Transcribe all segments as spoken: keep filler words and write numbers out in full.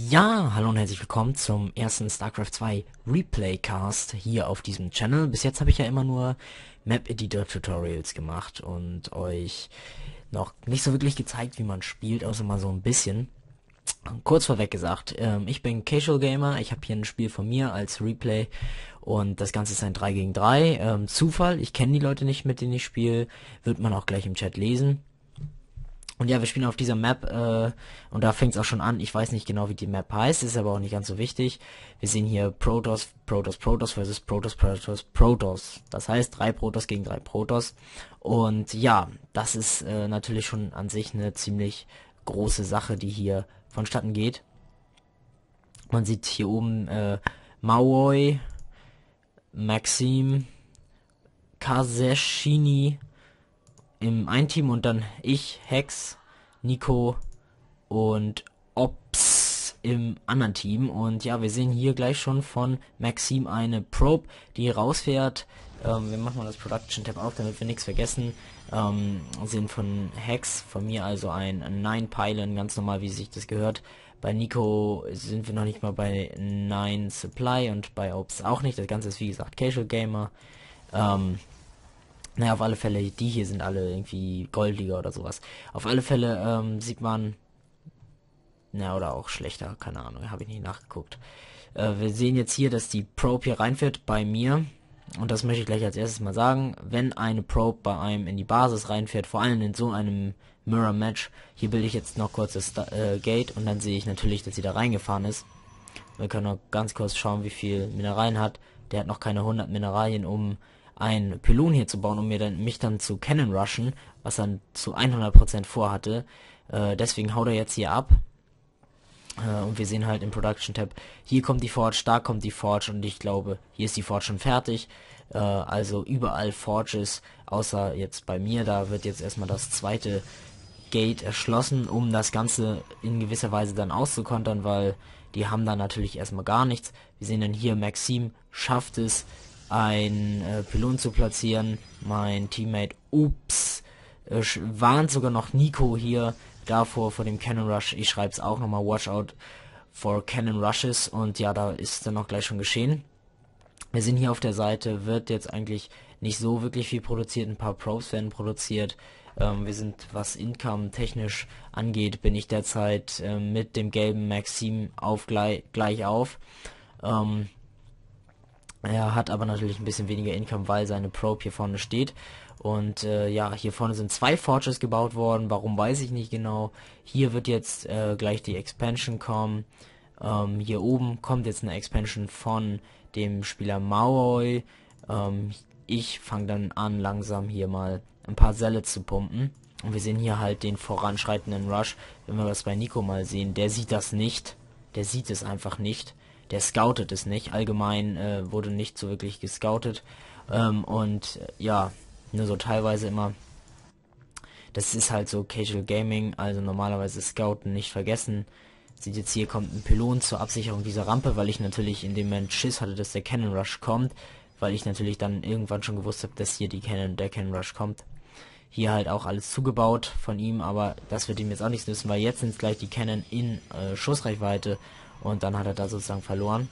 Ja, hallo und herzlich willkommen zum ersten StarCraft zwei Replaycast hier auf diesem Channel. Bis jetzt habe ich ja immer nur Map Editor Tutorials gemacht und euch noch nicht so wirklich gezeigt, wie man spielt, außer mal so ein bisschen. Kurz vorweg gesagt, ähm, ich bin Casual Gamer, ich habe hier ein Spiel von mir als Replay und das Ganze ist ein drei gegen drei. Ähm, Zufall, ich kenne die Leute nicht, mit denen ich spiele, wird man auch gleich im Chat lesen. Und ja, wir spielen auf dieser Map, äh, und da fängt es auch schon an. Ich weiß nicht genau, wie die Map heißt, ist aber auch nicht ganz so wichtig. Wir sehen hier Protoss, Protoss, Protoss versus Protoss, Protoss, Protoss. Das heißt, drei Protoss gegen drei Protoss. Und ja, das ist äh, natürlich schon an sich eine ziemlich große Sache, die hier vonstatten geht. Man sieht hier oben äh, Maui, Maxim, Kaseshini im einen Team und dann ich, Hex, Nico und Ops im anderen Team. Und ja, wir sehen hier gleich schon von Maxim eine Probe, die rausfährt. Ähm, wir machen mal das Production Tab auf, damit wir nichts vergessen. Ähm, sehen von Hex, von mir also ein Nine Pylon, ganz normal, wie sich das gehört. Bei Nico sind wir noch nicht mal bei Nine Supply und bei Ops auch nicht. Das Ganze ist wie gesagt Casual Gamer. Ähm, Naja, auf alle Fälle, die hier sind alle irgendwie Goldliga oder sowas. Auf alle Fälle ähm, sieht man, na oder auch schlechter, keine Ahnung, habe ich nicht nachgeguckt. Äh, wir sehen jetzt hier, dass die Probe hier reinfährt bei mir. Und das möchte ich gleich als erstes mal sagen. Wenn eine Probe bei einem in die Basis reinfährt, vor allem in so einem Mirror Match, hier bilde ich jetzt noch kurz das äh, Gate und dann sehe ich natürlich, dass sie da reingefahren ist. Wir können noch ganz kurz schauen, wie viel Mineralien hat. Der hat noch keine hundert Mineralien, um ein Pylon hier zu bauen, um mir dann mich dann zu Cannon rushen, was er zu hundert Prozent vorhatte. Äh, deswegen haut er jetzt hier ab. Äh, und wir sehen halt im Production Tab, hier kommt die Forge, da kommt die Forge und ich glaube, hier ist die Forge schon fertig. Äh, also überall Forges, außer jetzt bei mir, da wird jetzt erstmal das zweite Gate erschlossen, um das Ganze in gewisser Weise dann auszukontern, weil die haben da natürlich erstmal gar nichts. Wir sehen dann hier, Maxim schafft es, ein äh, Pylon zu platzieren. Mein Teammate Ups äh, warnt sogar noch Nico hier davor vor dem Cannon Rush. Ich schreibe es auch nochmal, watch out for Cannon Rushes. Und ja, da ist dann auch gleich schon geschehen. Wir sehen hier auf der Seite, wird jetzt eigentlich nicht so wirklich viel produziert. Ein paar Probes werden produziert. Ähm, wir sind, was Income technisch angeht, bin ich derzeit äh, mit dem gelben Maxim auf gleich, gleich auf. Ähm, Er hat aber natürlich ein bisschen weniger Income, weil seine Probe hier vorne steht. Und äh, ja, hier vorne sind zwei Forges gebaut worden. Warum, weiß ich nicht genau. Hier wird jetzt äh, gleich die Expansion kommen. Ähm, hier oben kommt jetzt eine Expansion von dem Spieler Maui. Ähm, ich fange dann an, langsam hier mal ein paar Säle zu pumpen. Und wir sehen hier halt den voranschreitenden Rush. Wenn wir das bei Nico mal sehen, der sieht das nicht. Der sieht es einfach nicht. Der scoutet es nicht. Allgemein äh, wurde nicht so wirklich gescoutet. Ähm, und äh, ja, nur so teilweise immer. Das ist halt so Casual Gaming. Also normalerweise Scouten nicht vergessen. Sieht jetzt hier, kommt ein Pylon zur Absicherung dieser Rampe, weil ich natürlich in dem Moment Schiss hatte, dass der Cannon Rush kommt. Weil ich natürlich dann irgendwann schon gewusst habe, dass hier die Cannon, der Cannon Rush kommt. Hier halt auch alles zugebaut von ihm, aber das wird ihm jetzt auch nichts nützen, weil jetzt sind gleich die Cannon in äh, Schussreichweite. Und dann hat er da sozusagen verloren.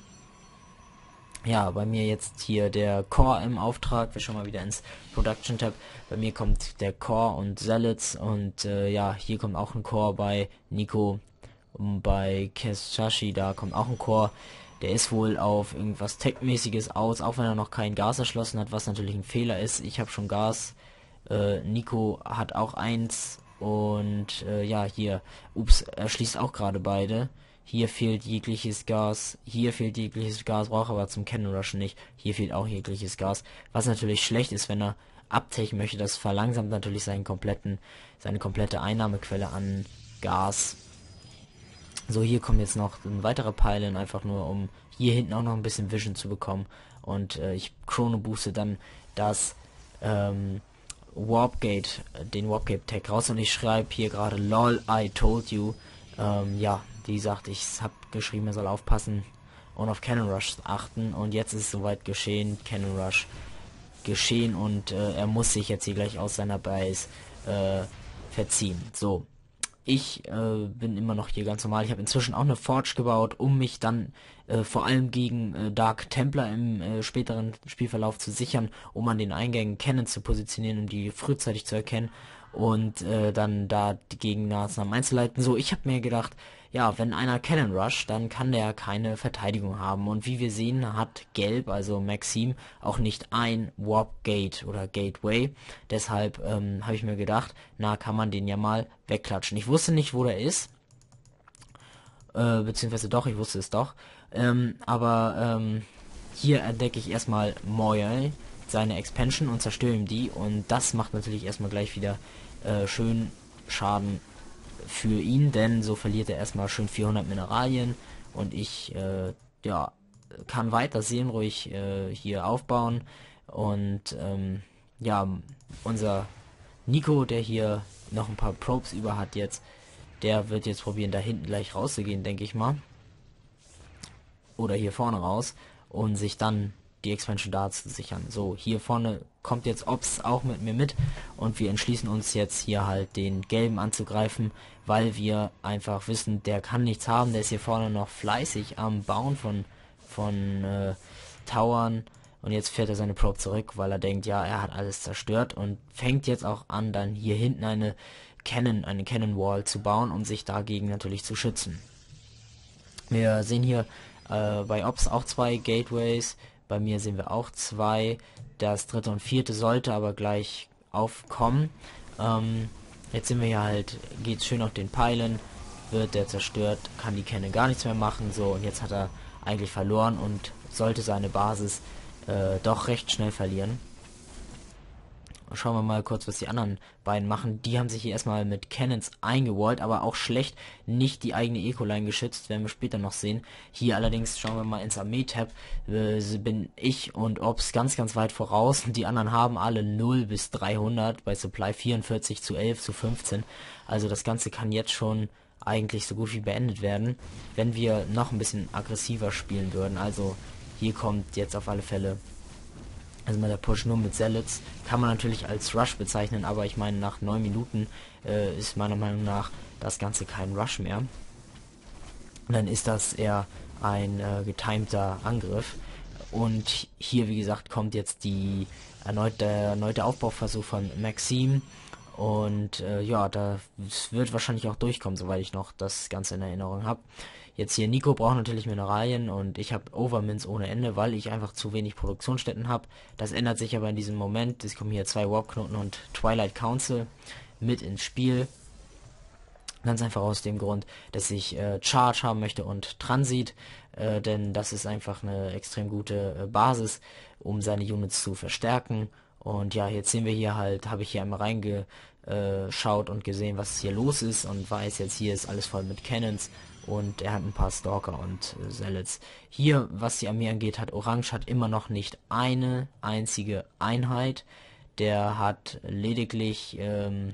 Ja, bei mir jetzt hier der Core im Auftrag. Wir schauen mal wieder ins Production Tab. Bei mir kommt der Core und Zealots. Und äh, ja, hier kommt auch ein Core bei Nico. Und bei Keshashi, da kommt auch ein Core. Der ist wohl auf irgendwas Tech-mäßiges aus, auch wenn er noch kein Gas erschlossen hat, was natürlich ein Fehler ist. Ich habe schon Gas. Äh, Nico hat auch eins. Und äh, ja, hier, ups, er schließt auch gerade beide. Hier fehlt jegliches Gas, hier fehlt jegliches Gas, braucht aber zum Cannon Rushen nicht. Hier fehlt auch jegliches Gas, was natürlich schlecht ist, wenn er abtaken möchte. Das verlangsamt natürlich seinen kompletten, seine komplette Einnahmequelle an Gas. So, hier kommt jetzt noch ein weiterer Pylon, einfach nur um hier hinten auch noch ein bisschen Vision zu bekommen. Und äh, ich Chrono booste dann das ähm, Warpgate, den Warpgate Tag raus und ich schreibe hier gerade lol, I told you. Ähm, ja, wie gesagt, ich habe geschrieben, er soll aufpassen und auf Cannon Rush achten. Und jetzt ist es soweit geschehen, Cannon Rush geschehen und äh, er muss sich jetzt hier gleich aus seiner Base äh, verziehen. So, ich äh, bin immer noch hier ganz normal. Ich habe inzwischen auch eine Forge gebaut, um mich dann äh, vor allem gegen äh, Dark Templar im äh, späteren Spielverlauf zu sichern, um an den Eingängen Cannon zu positionieren, um die frühzeitig zu erkennen und äh, dann da die Gegnermaßnahmen einzuleiten. So, ich habe mir gedacht, ja, wenn einer Cannon rusht, dann kann der keine Verteidigung haben. Und wie wir sehen, hat Gelb, also Maxim, auch nicht ein Warp Gate oder Gateway. Deshalb ähm, habe ich mir gedacht, na, kann man den ja mal wegklatschen. Ich wusste nicht, wo der ist. Äh, beziehungsweise doch, ich wusste es doch. Ähm, aber ähm, hier entdecke ich erstmal Moyle, seine Expansion, und zerstöre ihm die. Und das macht natürlich erstmal gleich wieder äh, schön Schaden für ihn, denn so verliert er erstmal schön vierhundert Mineralien und ich äh, ja, kann weiter seelenruhig äh, hier aufbauen und ähm, ja, unser Nico, der hier noch ein paar Probes über hat jetzt, der wird jetzt probieren, da hinten gleich rauszugehen, denke ich mal. Oder hier vorne raus und sich dann die Expansion da zu sichern. So, hier vorne kommt jetzt Ops auch mit mir mit und wir entschließen uns jetzt hier halt den Gelben anzugreifen, weil wir einfach wissen, der kann nichts haben, der ist hier vorne noch fleißig am Bauen von von äh, Towern und jetzt fährt er seine Probe zurück, weil er denkt, ja, er hat alles zerstört und fängt jetzt auch an, dann hier hinten eine Cannon, eine Cannon Wall zu bauen, um sich dagegen natürlich zu schützen. Wir sehen hier äh, bei Ops auch zwei Gateways. Bei mir sehen wir auch zwei. Das dritte und vierte sollte aber gleich aufkommen. Ähm, jetzt sind wir hier halt, geht schön auf den Peilen, wird der zerstört, kann die Cannon gar nichts mehr machen. So, und jetzt hat er eigentlich verloren und sollte seine Basis äh, doch recht schnell verlieren. Schauen wir mal kurz, was die anderen beiden machen. Die haben sich hier erstmal mit Cannons eingewallt, aber auch schlecht nicht die eigene Eco-Line geschützt, werden wir später noch sehen. Hier allerdings schauen wir mal ins Armee-Tab, äh, bin ich und Ops ganz, ganz weit voraus. Die anderen haben alle null bis dreihundert, bei Supply vierundvierzig zu elf zu fünfzehn. Also das Ganze kann jetzt schon eigentlich so gut wie beendet werden, wenn wir noch ein bisschen aggressiver spielen würden. Also hier kommt jetzt auf alle Fälle... Also mal der Push nur mit Zealots kann man natürlich als Rush bezeichnen, aber ich meine, nach neun Minuten äh, ist meiner Meinung nach das Ganze kein Rush mehr. Und dann ist das eher ein äh, getimter Angriff. Und hier, wie gesagt, kommt jetzt die erneute, erneute Aufbauversuch von Maxim. Und äh, ja, da wird wahrscheinlich auch durchkommen, soweit ich noch das Ganze in Erinnerung habe. Jetzt hier Nico braucht natürlich Mineralien und ich habe Overmints ohne Ende, weil ich einfach zu wenig Produktionsstätten habe. Das ändert sich aber in diesem Moment. Es kommen hier zwei Warp-Knoten und Twilight Council mit ins Spiel. Ganz einfach aus dem Grund, dass ich äh, Charge haben möchte und Transit, äh, denn das ist einfach eine extrem gute äh, Basis, um seine Units zu verstärken. Und ja, jetzt sehen wir hier halt, habe ich hier einmal reingeschaut und gesehen, was hier los ist und weiß jetzt, hier ist alles voll mit Cannons. Und er hat ein paar Stalker und äh, Zealots. Hier, was die Armee angeht, hat Orange hat immer noch nicht eine einzige Einheit. Der hat lediglich ähm,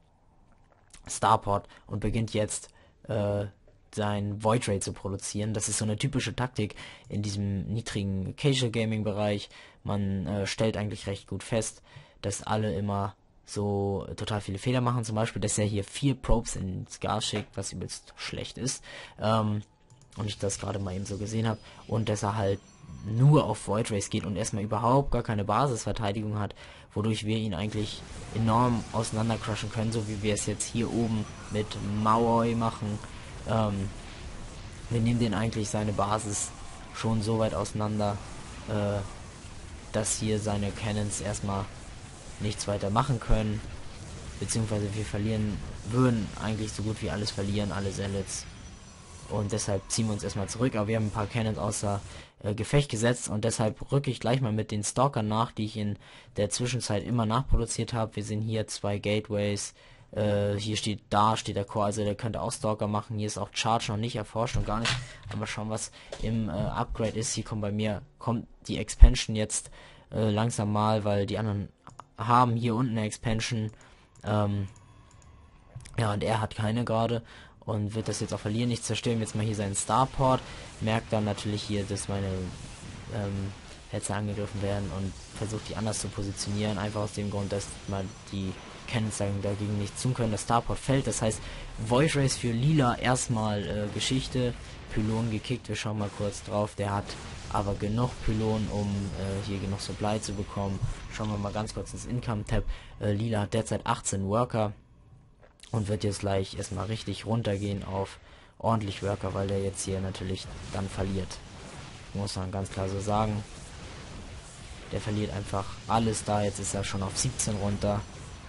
Starport und beginnt jetzt äh, sein Void Ray zu produzieren. Das ist so eine typische Taktik in diesem niedrigen Casual Gaming Bereich. Man äh, stellt eigentlich recht gut fest, dass alle immer so total viele Fehler machen, zum Beispiel, dass er hier vier Probes ins Gas schickt, was übelst schlecht ist, ähm, und ich das gerade mal eben so gesehen habe, und dass er halt nur auf Void Race geht und erstmal überhaupt gar keine Basisverteidigung hat, wodurch wir ihn eigentlich enorm auseinandercrushen können, so wie wir es jetzt hier oben mit Maui machen. Ähm, wir nehmen den eigentlich seine Basis schon so weit auseinander, äh, dass hier seine Cannons erstmal nichts weiter machen können, beziehungsweise wir verlieren, würden eigentlich so gut wie alles verlieren, alle Zealots, und deshalb ziehen wir uns erstmal zurück, aber wir haben ein paar Cannons außer äh, Gefecht gesetzt und deshalb rücke ich gleich mal mit den Stalkern nach, die ich in der Zwischenzeit immer nachproduziert habe. Wir sehen hier zwei Gateways, äh, hier steht, da steht der Core, also der könnte auch Stalker machen. Hier ist auch Charge noch nicht erforscht und gar nicht, aber schauen, was im äh, Upgrade ist. Hier kommt bei mir, kommt die Expansion jetzt äh, langsam mal, weil die anderen haben hier unten eine Expansion, ähm, ja, und er hat keine gerade und wird das jetzt auch verlieren. Ich zerstöre jetzt mal hier seinen Starport, merkt dann natürlich hier, dass meine ähm, Hetzer angegriffen werden und versucht die anders zu positionieren, einfach aus dem Grund, dass man die Cannons dagegen nichts tun können. Das Starport fällt, das heißt Void Rays für Lila erstmal äh, Geschichte. Pylon gekickt, wir schauen mal kurz drauf, der hat aber genug Pylon, um äh, hier genug Supply zu bekommen. Schauen wir mal ganz kurz ins Income-Tab. Äh, Lila hat derzeit achtzehn Worker und wird jetzt gleich erstmal richtig runtergehen auf ordentlich Worker, weil der jetzt hier natürlich dann verliert. Muss man ganz klar so sagen. Der verliert einfach alles da. Jetzt ist er schon auf siebzehn runter.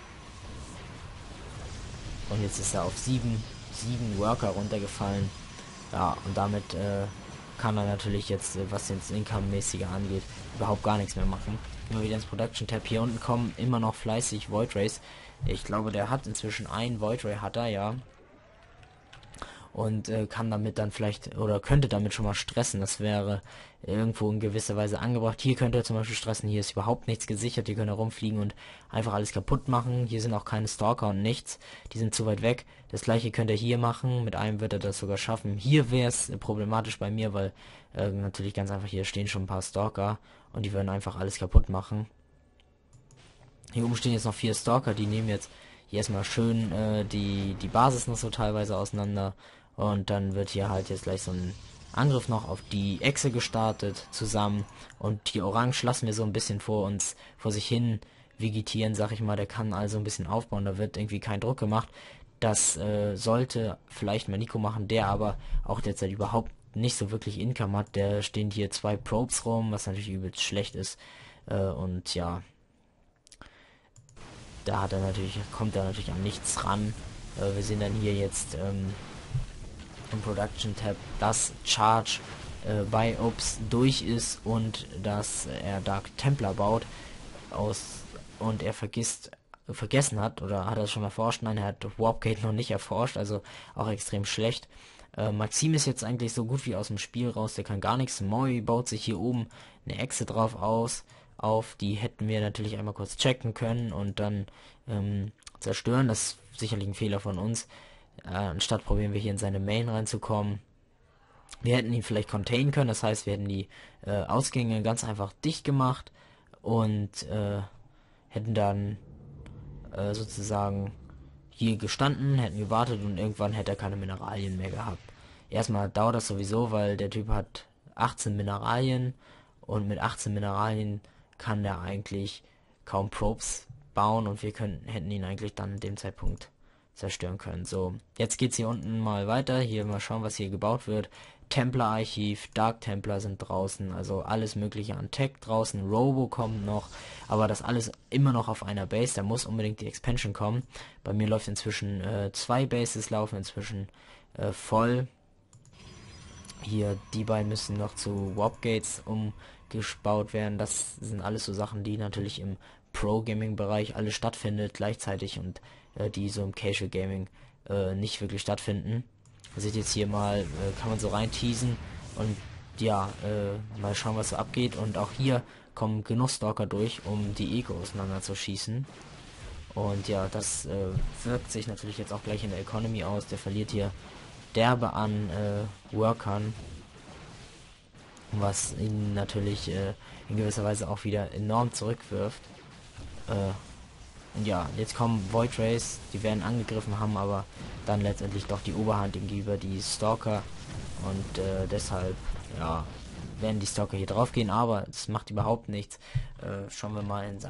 Und jetzt ist er auf sieben, sieben Worker runtergefallen. Ja, und damit äh, kann er natürlich jetzt, äh, was jetzt Income-mäßige angeht, überhaupt gar nichts mehr machen. Immer wieder ins Production-Tab hier unten kommen, immer noch fleißig Void Rays. Ich glaube, der hat inzwischen ein Void Ray, hat er, ja. Und äh, kann damit dann vielleicht, oder könnte damit schon mal stressen. Das wäre irgendwo in gewisser Weise angebracht. Hier könnte er zum Beispiel stressen, hier ist überhaupt nichts gesichert, hier können rumfliegen und einfach alles kaputt machen. Hier sind auch keine Stalker und nichts, die sind zu weit weg. Das gleiche könnte er hier machen, mit einem wird er das sogar schaffen. Hier wäre es problematisch bei mir, weil äh, natürlich ganz einfach, hier stehen schon ein paar Stalker und die würden einfach alles kaputt machen. Hier oben stehen jetzt noch vier Stalker, die nehmen jetzt hier erstmal schön äh, die, die Basis noch so teilweise auseinander. Und dann wird hier halt jetzt gleich so ein Angriff noch auf die Echse gestartet zusammen. Und die Orange lassen wir so ein bisschen vor uns, vor sich hin vegetieren, sag ich mal. Der kann also ein bisschen aufbauen, da wird irgendwie kein Druck gemacht. Das äh, sollte vielleicht mal Nico machen, der aber auch derzeit überhaupt nicht so wirklich Income hat. Der stehen hier zwei Probes rum, was natürlich übelst schlecht ist. Äh, und ja, da hat er natürlich, kommt er natürlich an nichts ran. Äh, wir sehen dann hier jetzt ähm, im Production Tab, dass Charge äh, bei Ops durch ist und dass er Dark Templar baut aus und er vergisst vergessen hat, oder hat er es schon erforscht? Nein, er hat Warpgate noch nicht erforscht, also auch extrem schlecht. Äh, Maxim ist jetzt eigentlich so gut wie aus dem Spiel raus, der kann gar nichts. Moi baut sich hier oben eine Echse drauf aus, auf, die hätten wir natürlich einmal kurz checken können und dann ähm, zerstören. Das ist sicherlich ein Fehler von uns. Äh, anstatt probieren wir hier in seine Main reinzukommen. Wir hätten ihn vielleicht containen können, das heißt, wir hätten die äh, Ausgänge ganz einfach dicht gemacht und äh, hätten dann äh, sozusagen hier gestanden, hätten gewartet und irgendwann hätte er keine Mineralien mehr gehabt. Erstmal dauert das sowieso, weil der Typ hat achtzehn Mineralien und mit achtzehn Mineralien kann der eigentlich kaum Probes bauen und wir können, hätten ihn eigentlich dann in dem Zeitpunkt zerstören können. So, jetzt geht's hier unten mal weiter. Hier mal schauen, was hier gebaut wird. Templar Archiv, Dark Templar sind draußen, also alles mögliche an Tech draußen. Robo kommt noch, aber das alles immer noch auf einer Base. Da muss unbedingt die Expansion kommen. Bei mir läuft inzwischen äh, zwei Bases laufen inzwischen äh, voll. Hier, die beiden müssen noch zu Warpgates umgebaut werden. Das sind alles so Sachen, die natürlich im Pro-Gaming-Bereich alles stattfindet gleichzeitig und äh, die so im Casual Gaming äh, nicht wirklich stattfinden. Ihr seht jetzt hier mal, äh, kann man so rein teasen und ja, äh, mal schauen, was so abgeht. Und auch hier kommen genug Stalker durch, um die Eco auseinander zu schießen. Und ja, das äh, wirkt sich natürlich jetzt auch gleich in der Economy aus. Der verliert hier derbe an äh, Workern, was ihn natürlich äh, in gewisser Weise auch wieder enorm zurückwirft. Äh, und ja, jetzt kommen Void Rays, die werden angegriffen, haben aber dann letztendlich doch die Oberhand gegenüber die Stalker und äh, deshalb, ja, werden die Stalker hier drauf gehen, aber es macht überhaupt nichts. Äh, schauen wir mal in